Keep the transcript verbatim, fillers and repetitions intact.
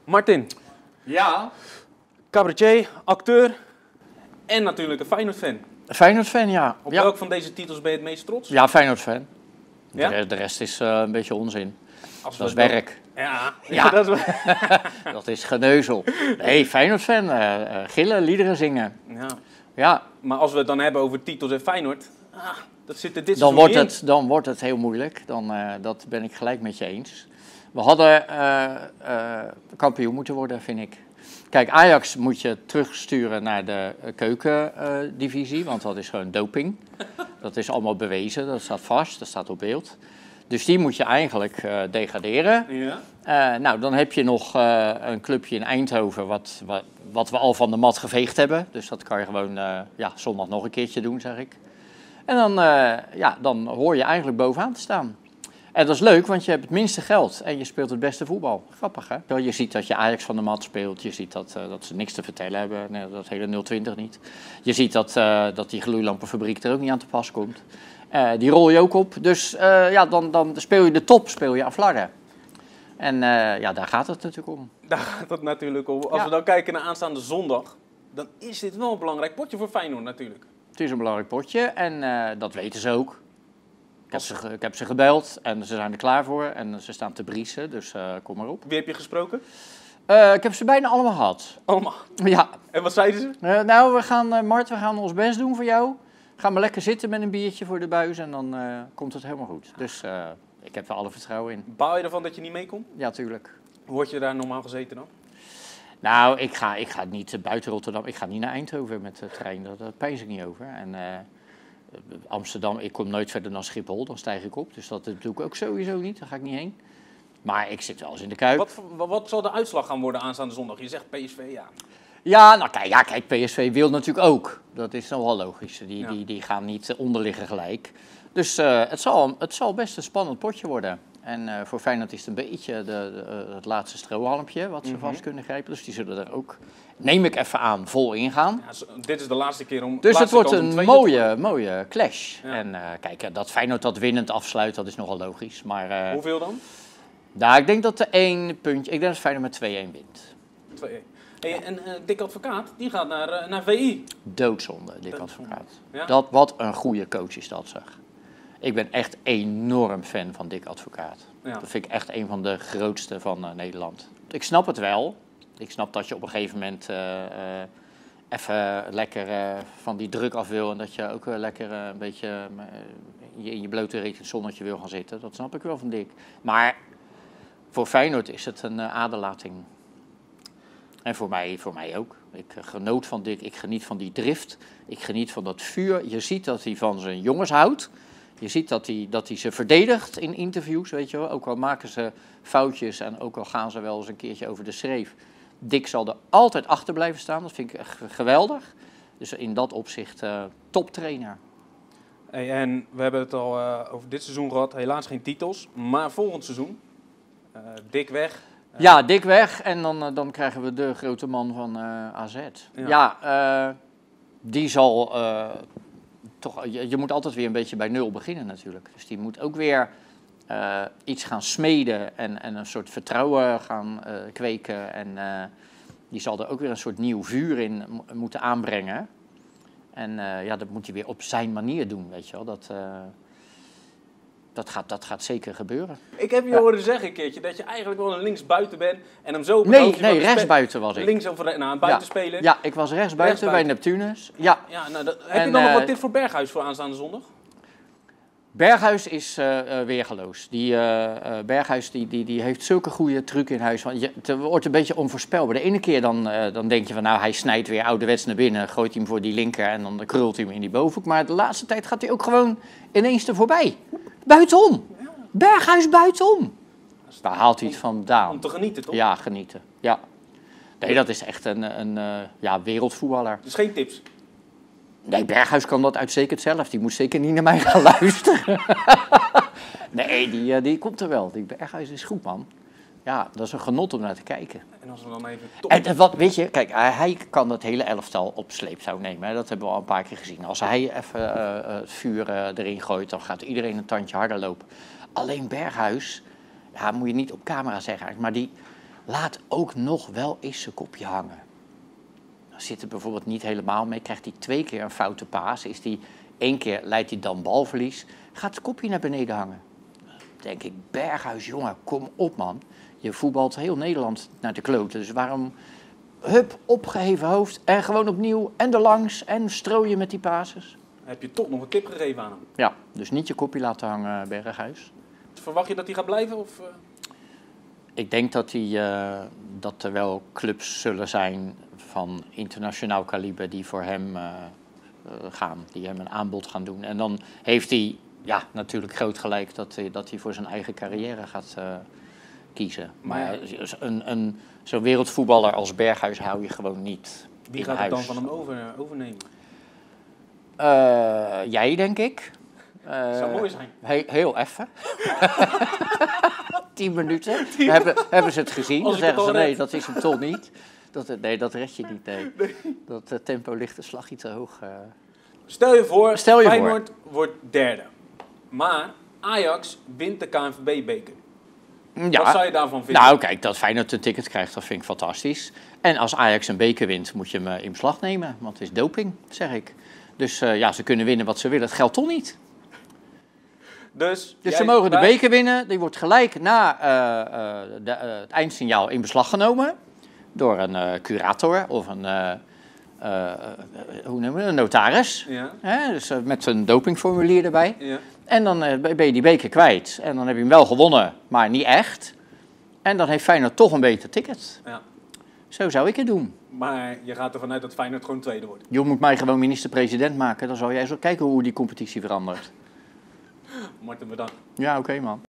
Martin. Ja? Cabaretier, acteur en natuurlijk een Feyenoord-fan. Feyenoord-fan, ja. Op ja. welk van deze titels ben je het meest trots? Ja, Feyenoord-fan. Ja? De, de rest is uh, een beetje onzin. Als dat is dan... werk. Ja, ja. ja. dat is dat is geneuzel. Nee, Feyenoord-fan. Uh, uh, gillen, liederen zingen. Ja. ja. Maar als we het dan hebben over titels en Feyenoord, ah, dat zit er dit dan seizoen wordt niet in. het, Dan wordt het heel moeilijk. Dan, uh, dat ben ik gelijk met je eens. We hadden uh, uh, kampioen moeten worden, vind ik. Kijk, Ajax moet je terugsturen naar de keukendivisie, uh, want dat is gewoon doping. Dat is allemaal bewezen, dat staat vast, dat staat op beeld. Dus die moet je eigenlijk uh, degraderen. Ja. Uh, nou, dan heb je nog uh, een clubje in Eindhoven, wat, wat, wat we al van de mat geveegd hebben. Dus dat kan je gewoon uh, ja, zondag nog een keertje doen, zeg ik. En dan, uh, ja, dan hoor je eigenlijk bovenaan te staan. En dat is leuk, want je hebt het minste geld en je speelt het beste voetbal. Grappig, hè? Je ziet dat je Ajax van de mat speelt. Je ziet dat, uh, dat ze niks te vertellen hebben. Nee, dat hele nul twintig niet. Je ziet dat, uh, dat die gloeilampenfabriek er ook niet aan te pas komt. Uh, die rol je ook op. Dus uh, ja, dan, dan speel je de top, speel je aan flarden. En uh, ja, daar gaat het natuurlijk om. Daar gaat het natuurlijk om. Als ja. we dan kijken naar aanstaande zondag, dan is dit wel een belangrijk potje voor Feyenoord natuurlijk. Het is een belangrijk potje en uh, dat weten ze ook. Ik heb, ze, ik heb ze gebeld en ze zijn er klaar voor en ze staan te briesen, dus uh, kom maar op. Wie heb je gesproken? Uh, ik heb ze bijna allemaal gehad. Allemaal? Ja. En wat zeiden ze? Uh, nou, we gaan, uh, Mart, we gaan ons best doen voor jou. Ga maar lekker zitten met een biertje voor de buis en dan uh, komt het helemaal goed. Dus uh, ik heb er alle vertrouwen in. Baal je ervan dat je niet meekomt? Ja, tuurlijk. Hoe word je daar normaal gezeten dan? Nou, ik ga, ik ga niet buiten Rotterdam, ik ga niet naar Eindhoven met de trein, daar pijs ik niet over. En, uh, Amsterdam, ik kom nooit verder dan Schiphol, dan stijg ik op. Dus dat doe ik ook sowieso niet, daar ga ik niet heen. Maar ik zit wel eens in de Kuip. Wat, wat, wat zal de uitslag gaan worden aanstaande zondag? Je zegt P S V, ja. Ja, nou kijk, ja, kijk, P S V wil natuurlijk ook. Dat is nou wel logisch. Die, ja. die, die gaan niet onderliggen gelijk. Dus uh, het, zal, het zal best een spannend potje worden. En uh, voor Feyenoord is het een beetje de, de, uh, het laatste strohalmpje wat ze mm-hmm. vast kunnen grijpen. Dus die zullen er ook, neem ik even aan, vol ingaan. Ja, zo, dit is de laatste keer om... Dus het wordt een mooie, mooie clash. Ja. En uh, kijk, dat Feyenoord dat winnend afsluit, dat is nogal logisch. Maar, uh, hoeveel dan? Nou, ik denk dat er één puntje... Ik denk dat Feyenoord met twee-één wint. twee-één. Hey, en uh, Dick Advocaat, die gaat naar, uh, naar V I. Doodzonde, Dick Advocaat. Ja? Dat, wat een goede coach is dat, zeg. Ik ben echt enorm fan van Dick Advocaat. Ja. Dat vind ik echt een van de grootste van uh, Nederland. Ik snap het wel. Ik snap dat je op een gegeven moment uh, uh, even lekker uh, van die druk af wil. En dat je ook uh, lekker uh, een beetje uh, in je blote reet in het zonnetje wil gaan zitten. Dat snap ik wel van Dick. Maar voor Feyenoord is het een uh, aderlating. En voor mij, voor mij ook. Ik uh, genoot van Dick. Ik geniet van die drift. Ik geniet van dat vuur. Je ziet dat hij van zijn jongens houdt. Je ziet dat hij, dat hij ze verdedigt in interviews, weet je wel. Ook al maken ze foutjes en ook al gaan ze wel eens een keertje over de schreef. Dick zal er altijd achter blijven staan. Dat vind ik echt geweldig. Dus in dat opzicht uh, toptrainer. Hey, en we hebben het al uh, over dit seizoen gehad. Helaas geen titels. Maar volgend seizoen, uh, Dick weg. Uh, ja, Dick weg. En dan, uh, dan krijgen we de grote man van uh, A Z. Ja, ja uh, die zal... Uh, Toch, je, je moet altijd weer een beetje bij nul beginnen natuurlijk. Dus die moet ook weer uh, iets gaan smeden en, en een soort vertrouwen gaan uh, kweken. En uh, die zal er ook weer een soort nieuw vuur in mo- moeten aanbrengen. En uh, ja, dat moet hij weer op zijn manier doen, weet je wel. Dat, uh, dat, gaat, dat gaat zeker gebeuren. Ik heb je ja. horen zeggen een keertje dat je eigenlijk wel een linksbuiten bent. En hem zo op Nee, nee rechtsbuiten was ik. Links of nou, een buitenspeler. Ja, ja, ik was rechtsbuiten, rechtsbuiten. bij Neptunus. Ja. Ja, nou, dat, heb en, je dan uh, nog wat tips voor Berghuis voor aanstaande zondag? Berghuis is uh, uh, weergeloos. Die, uh, uh, Berghuis die, die, die heeft zulke goede truc in huis. Want je, het wordt een beetje onvoorspelbaar. De ene keer dan, uh, dan denk je van nou hij snijdt weer ouderwets naar binnen. Gooit hij hem voor die linker en dan krult hij hem in die bovenhoek. Maar de laatste tijd gaat hij ook gewoon ineens er voorbij. Buitenom. Berghuis buitenom. Daar haalt hij het vandaan. Om te genieten toch? Ja, genieten. Ja. Nee, dat is echt een, een uh, ja, wereldvoetballer. Dus geen tips? Nee, Berghuis kan dat uitstekend zelf. Die moet zeker niet naar mij gaan luisteren. Nee, die, die komt er wel. Die Berghuis is goed, man. Ja, dat is een genot om naar te kijken. En als we dan even... Top... En wat, weet je, kijk, hij kan dat hele elftal op sleeptouw nemen. Hè. Dat hebben we al een paar keer gezien. Als hij even uh, het vuur uh, erin gooit, dan gaat iedereen een tandje harder lopen. Alleen Berghuis, ja, moet je niet op camera zeggen, maar die... laat ook nog wel eens zijn kopje hangen. Dan zit er bijvoorbeeld niet helemaal mee. Krijgt hij twee keer een foute paas. Is die één keer leidt hij dan balverlies. Gaat het kopje naar beneden hangen. Dan denk ik, Berghuis, jongen, kom op man. Je voetbalt heel Nederland naar de kloten. Dus waarom, hup, opgeheven hoofd en gewoon opnieuw en erlangs en strooien met die pases. Heb je toch nog een tip gegeven aan hem? Ja, dus niet je kopje laten hangen, Berghuis. Verwacht je dat hij gaat blijven? Of, uh... Ik denk dat, hij, uh, dat er wel clubs zullen zijn van internationaal kaliber die voor hem uh, uh, gaan. Die hem een aanbod gaan doen. En dan heeft hij ja, natuurlijk groot gelijk dat hij, dat hij voor zijn eigen carrière gaat uh, kiezen. Maar, maar een, een, zo'n wereldvoetballer als Berghuis hou je gewoon niet. Wie gaat het dan van hem over, overnemen? Uh, jij, denk ik. Uh, zou mooi zijn. He, heel effen. Tien minuten. Tien. Hebben, hebben ze het gezien? Dan zeggen ze, nee, red. Dat is hem toch niet. Dat, nee, dat red je niet, nee. nee. Dat uh, tempo ligt een slagje te hoog. Uh. Stel je voor, Stel je Feyenoord voor. wordt derde. Maar Ajax wint de K N V B-beker. Ja. Wat zou je daarvan vinden? Nou, kijk, dat Feyenoord een ticket krijgt, dat vind ik fantastisch. En als Ajax een beker wint, moet je hem in beslag nemen. Want het is doping, zeg ik. Dus uh, ja, ze kunnen winnen wat ze willen. Het geldt toch niet? Dus, dus ze mogen de beker winnen. Die wordt gelijk na uh, uh, de, uh, het eindsignaal in beslag genomen. Door een uh, curator of een, uh, uh, hoe noemen we, een notaris. Ja. Hè? Dus uh, met een dopingformulier erbij. Ja. En dan uh, ben je die beker kwijt. En dan heb je hem wel gewonnen, maar niet echt. En dan heeft Feyenoord toch een beter ticket. Ja. Zo zou ik het doen. Maar je gaat ervan uit dat Feyenoord gewoon tweede wordt. Je moet mij gewoon minister-president maken. Dan zal jij zo kijken hoe die competitie verandert. Martin, bedankt. Ja, oké okay, man.